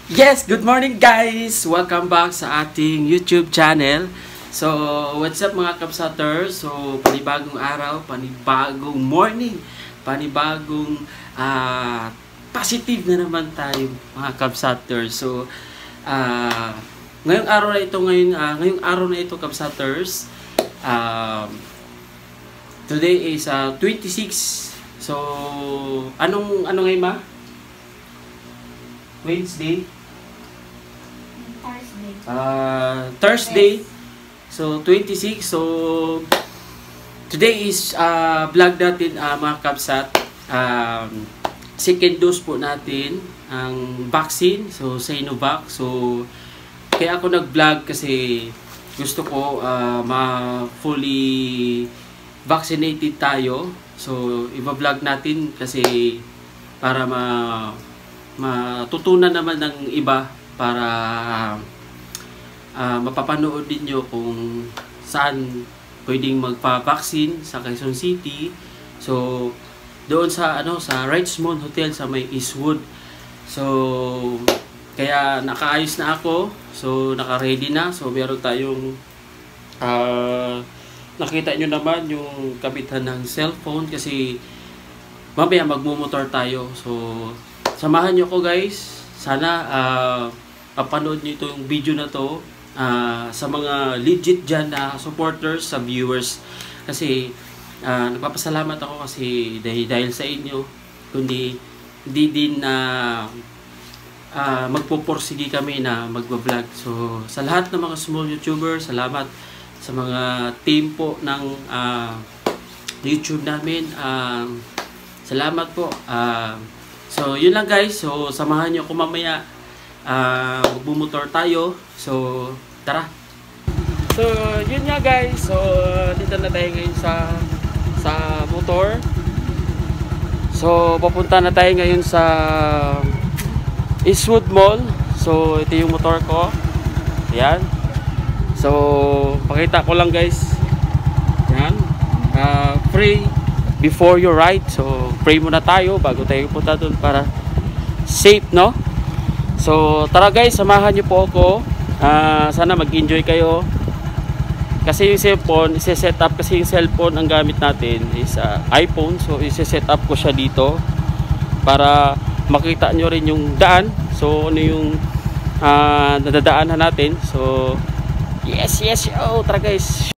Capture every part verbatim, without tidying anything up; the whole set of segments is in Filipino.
Yes, good morning guys! Welcome back sa ating YouTube channel. So, what's up mga Kabsaters? So, panibagong araw, panibagong morning, panibagong uh, positive na naman tayo mga Kabsaters. So, uh, ngayong araw na ito, ngayon, uh, ngayong araw na ito Kabsaters, uh, today is uh, twenty-six. So, anong, ano ngayon ma? Wednesday? Thursday. Uh, Thursday. So, twenty-six. So, today is uh, vlog natin uh, mga Kabsat. Um, second dose po natin ang vaccine. So, Sinovac. So, kaya ako nag-vlog kasi gusto ko uh, ma-fully vaccinated tayo. So, iba-vlog natin kasi para ma matutunan naman ng iba para uh, mapapanood din nyo kung saan pwedeng magpa-vaccine sa Quezon City. So, doon sa ano sa Richmond Hotel sa may Eastwood. So, kaya nakaayos na ako. So, naka-ready na. So, meron tayong uh, nakita nyo naman yung kabitan ng cellphone kasi mamaya magmumotor tayo. So, samahan nyo ko guys. Sana uh, papanood nyo itong video na to uh, sa mga legit dyan na supporters, sa viewers. Kasi uh, nagpapasalamat ako kasi dahil, dahil sa inyo. Kundi hindi din na uh, uh, magpupursige kami na magbablog. So sa lahat ng mga small YouTubers, salamat sa mga team po ng uh, YouTube namin. Uh, salamat po. Uh, So, yun lang guys. So, samahan nyo ako mamaya. Uh, magbumotor tayo. So, tara. So, yun nga guys. So, dito na tayo ngayon sa sa motor. So, papunta na tayo ngayon sa Eastwood Mall. So, ito yung motor ko. Ayan. So, pakita ko lang guys. Ayan. Uh, free before you ride. So pray muna tayo bago tayo punta doon para safe, no? So tara guys, samahan niyo po ako. uh, Sana mag-enjoy kayo. Kasi yung cellphone, isi-set up kasi yung cellphone ang gamit natin is uh, iPhone. So isi-set up ko siya dito para makita nyo rin yung daan. So ano yung uh, nadadaanan natin. So yes, yes, oh, tara guys.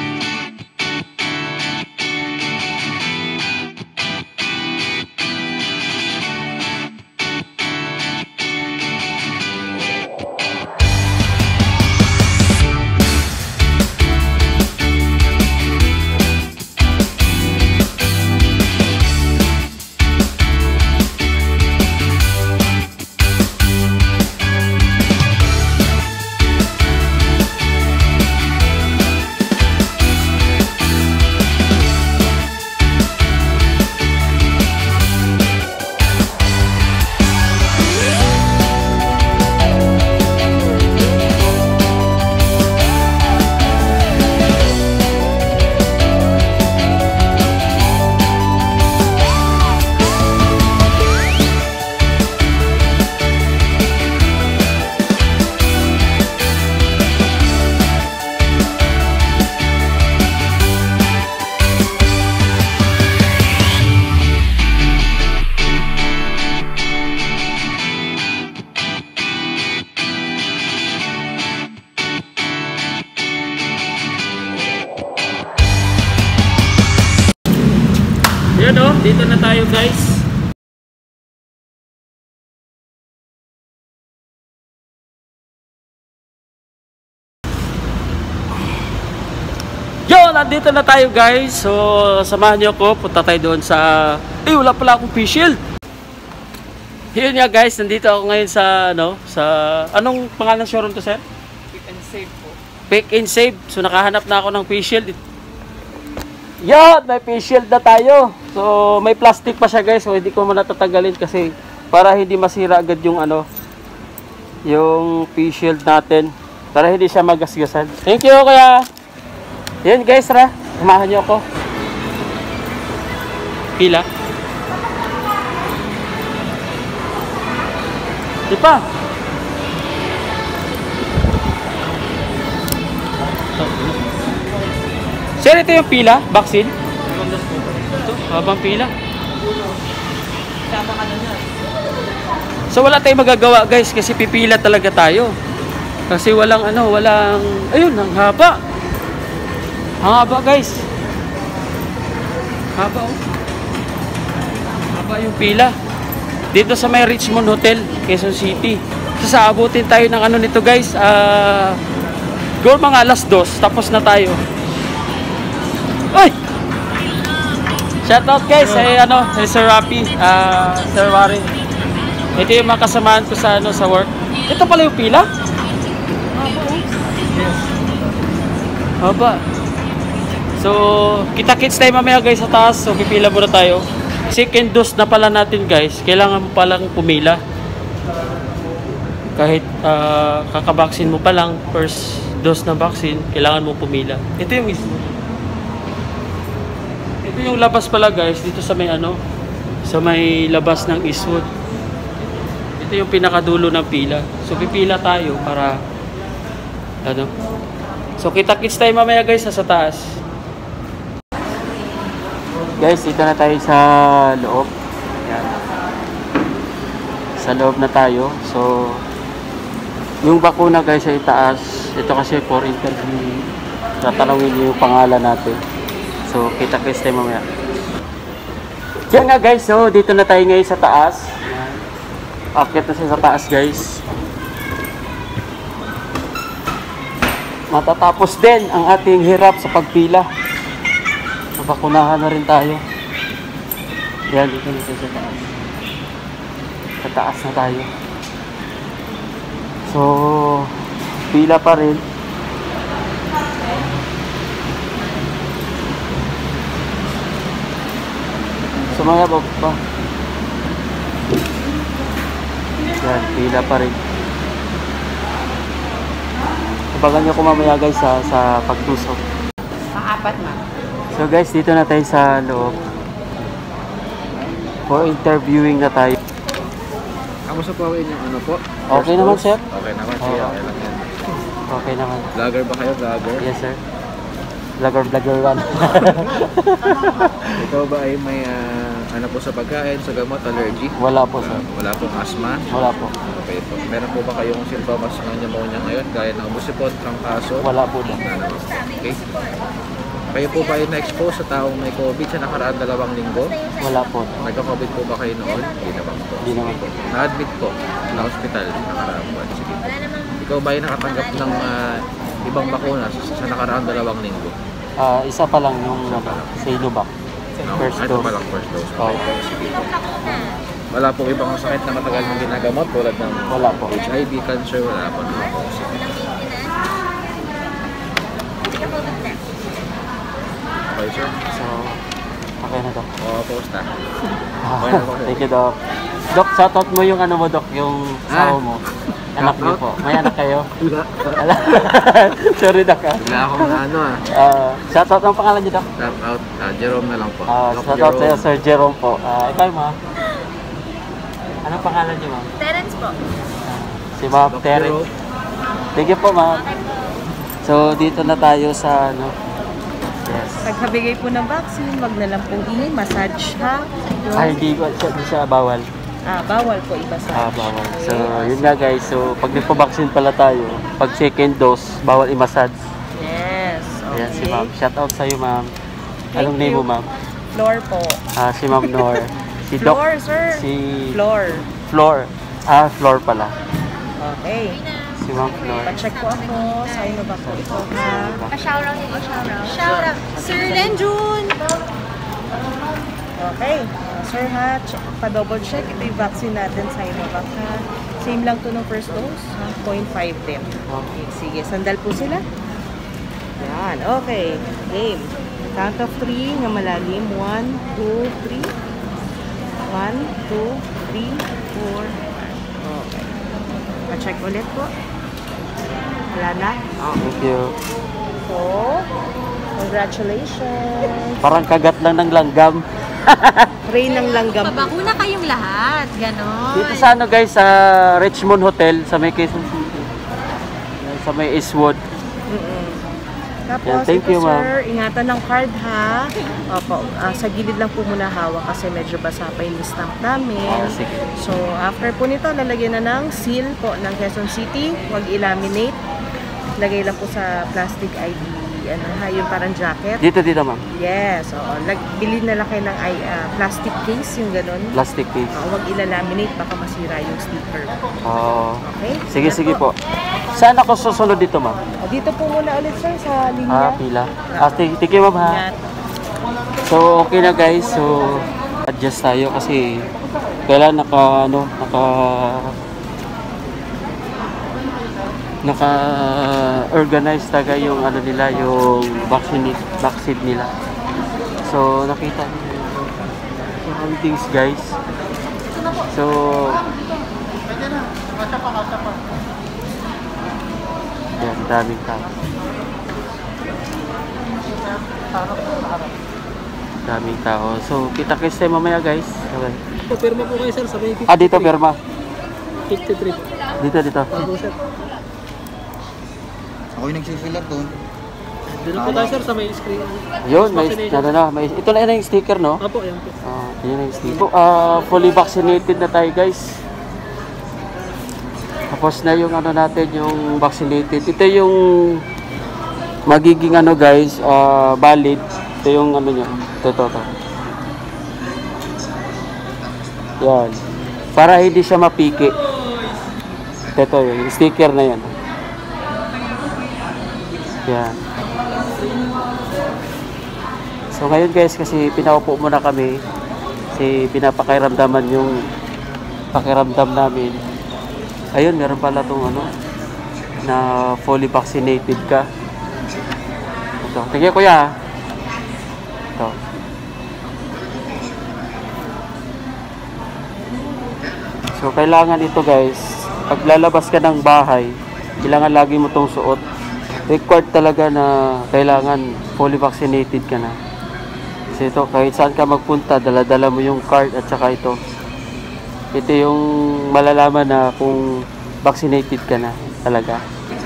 Yun o, dito na tayo guys. Yo, nandito na tayo guys. So, samahan nyo ko. Punta tayo doon sa... Eh, wala pala akong face shield. Yun nga guys, nandito ako ngayon sa ano, sa... Anong pangalan ng showroom to, sir? Pick and Save po. Pick and Save. So, nakahanap na ako ng face shield. Yan, may face shield na tayo. So, may plastic pa siya guys. So, hindi ko muna tatanggalin kasi para hindi masira agad yung ano, yung face shield natin. Para hindi siya magasgasan. Thank you, kuya. Yan guys, tara. Samahan niyo ako. Pila. Di pa. Ito. Sir, ito yung pila, vaccine? Ito, habang pila. So wala tayong magagawa guys kasi pipila talaga tayo. Kasi walang ano, walang ayun, ang haba. Ang haba guys. Haba oh. Haba yung pila. Dito sa may Richmond Hotel, Quezon City. So saabutin tayo ng ano nito guys, ah uh, siguro mga alas dos, tapos na tayo. Ay! Shoutout guys ay ano, kay Sir Rapi, ah uh, Sir Wari. Ito yung mga kasamahan ko sa ano sa work. Ito pala yung pila? Haba. So, kita-kits tayo mamaya guys sa taas. So, pipila muna tayo. Second dose na pala natin guys. Kailangan mo palang pumila. Kahit uh, kakabaksin mo pa lang, first dose na vaccine, kailangan mo pumila. Ito yung mismo. Ito yung labas pala guys. Dito sa may ano, sa may labas ng Eastwood. Ito yung pinakadulo ng pila. So, pipila tayo para ano. So, kita-kits tayo mamaya guys sa taas. Guys, dito na tayo sa loob. Yan. Sa loob na tayo. So, yung bakuna guys ay itaas. Ito kasi for interview. Tatanungin yung pangalan natin. So, kita-kits tayo mamaya. Yan nga guys. So, dito na tayo ngayon sa taas. Akit na siya sa taas guys. Matatapos din ang ating hirap sa pagpila. Mabakunahan na rin tayo. Yan, dito na siya sa taas. Sa taas na tayo. So, pila pa rin. Sumayabog pa. Yan, pila pa rin. Tabagan nyo ko mamaya guys sa, sa pagtusok. Pang-apat na. So guys, dito na tayo sa loob. For interviewing na tayo. Kamusta po yung ano po? Okay First naman dose? sir? Okay naman Oo. siya. Okay lang yan. Okay naman. Vlogger ba kayo? Vlogger? Yes sir. Vlogger, vlogger one. Ikaw ba ay may ah, ano po sa pagkain, sa gamot, allergy? Wala po sir. Ah, wala pong asthma? Wala po. Okay po. Meron po ba kayong sintomas ng pneumonia ngayon? Gaya ng busipot, trangkaso? Wala po daw. Wala naman. Okay. Kayo po ba ay na-expose sa taong may COVID sa nakaraan dalawang linggo? Wala po. Nagka-COVID po ba kayo noon? Hindi naman po. Hindi naman po. Na-admit po na hospital nakaraang buwan. Sige. Ikaw ba ay nakatanggap ng ah, ibang bakuna sa, sa nakaraang dalawang linggo? Ah, isa pa lang yung ano, Sinovac. No? First Ito dose. pa lang first dose. Oo. Sige. Wala po ibang sakit na matagal mong ginagamot tulad ng Wala po. H I V, cancer, wala po. No? Sige. Okay, sir. So, okay na Dok. Oo, post na. Thank you Dok. Dok, shoutout mo yung ano mo Dok, yung sawa Ah. mo. Anak niyo po. May anak kayo? Wala. Sorry Dok ah. Wala akong na ano ah. Uh, shoutout ang pangalan niyo Dok. Shout out. Ah, Jerome na lang po. Ah, Doc shoutout Jerome. sa'yo Sir Jerome po. Ah, ikaw ma'am. Anong pangalan niyo ma'am? Terence po. Si Ma'am Doc Terry. Jerome. Thank you po ma'am. So, dito na tayo sa ano. Yes. Pagkabigay po ng vaccine, wag na lang pong i-massage ha. Ay, hindi ko siya, hindi siya bawal. Ah, bawal po i-massage. Ah, bawal. So, yun nga guys. So, pag nagpa-vaccine pala tayo, pag second dose, bawal i-massage. Yes. Okay. Ayan si ma'am. Shout out sa'yo ma'am. Thank Anong name you. mo ma'am? Floor po. Ah, si Ma'am Nor. Si Doc. Floor, sir. Si Floor. Floor. Ah, Floor pala. Okay. Si Ma'am Floor. Pa-check po ako. Sino ba po ito ha? Pa-shoutout din o shoutout. Shoutout. Sir Lenjun! Okay. Uh, sir ha, check, pa-double check. Ito yung vaccine natin sa Sinovac ha. Same lang to ng first dose. Ha? zero point five din. Okay, sige. Sandal po sila. Yan. Okay. Game. Count of three na malalim. One, two, three. One, two, three, four, five. Okay. Pa-check ulit po. Wala na? Thank you. So, congratulations. Parang kagat lang ng langgam. Rain ng langgam. Pabakuna kayong lahat. Ganon. Dito sa ano guys, sa Richmond Hotel, sa may Quezon City. Sa may Eastwood. Mm-mm. Tapos, Yeah, thank ito, you, ma'am. sir, ingatan ng card, ha? Opo, ah, sa gilid lang po muna hawak kasi medyo basa pa yung stamp namin. Ah, sige. So, after po nito, lalagyan na ng seal po ng Quezon City. Huwag i-laminate. Lagay lang po sa plastic I D, ano ha, yung parang jacket. Dito, dito, ma'am. Yes, oo. Lag, bilhin na lang kayo ng ay, ah, plastic case, yung ganun. Plastic case. Uh, huwag ilalaminate, baka masira yung sticker. Oo. Okay? Sige, Yan sige po. po. Saan ako susunod dito, ma'am? O, dito po muna ulit, sir, sa linya. Ah, pila. Ah, thank thank you, ma'am, ha. Ingat. So, okay na, guys. So, adjust tayo kasi kailan naka, ano, naka naka-organize talaga yung ano nila, yung vaccine, vaccine nila. So, nakita niyo yung mga things, guys. So, yan, daming tao. Daming tao. So, kita-kits tayo mamaya, guys. Okay. Pirma po kayo sir sa may Ah, dito, perma. fifty-three. Dito, dito. Bago sir. Ako yung nagsifill up doon. Dito po tayo sir sa may screen. Yun, may, ano na, may, ito na yun yung sticker, no? Apo, yan po. Ah, yun yung sticker. Ah, fully vaccinated na tayo, guys. Tapos na yung ano natin, yung vaccinated. Ito yung magiging ano, guys, ah, valid. Ito yung ano nyo. Ito, ito, ito. Yan. Para hindi siya mapiki. Ito, yung sticker na yan. Yan. So ngayon, guys, kasi pinaupo muna kami. Kasi pinapakairamdaman yung pakiramdam namin. Ayun, meron pala tong ano, na fully vaccinated ka. Ito. Tingnan, kuya. Ito. So, kailangan ito, guys. Pag lalabas ka ng bahay, kailangan lagi mo tong suot. Required talaga na kailangan fully vaccinated ka na. Kasi ito, kahit saan ka magpunta, dala-dala mo yung card at saka ito. Ito yung malalaman na kung vaccinated ka na talaga.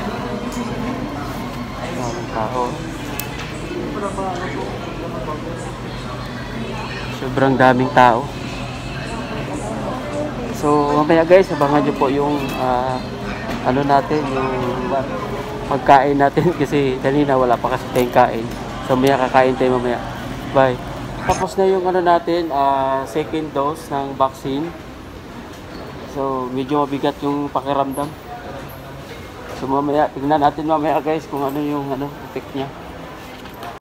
Maraming tao. Sobrang daming tao. So, mamaya, guys, abangan nyo po yung uh, ano natin, yung pagkain natin kasi kanina wala pa kasi tayong kain. So, mamaya kakain tayo mamaya. Bye. Tapos na yung ano natin, uh, second dose ng vaccine. So, medyo mabigat yung pakiramdam. So, mamaya, tignan natin mamaya, guys, kung ano yung ano, effect niya.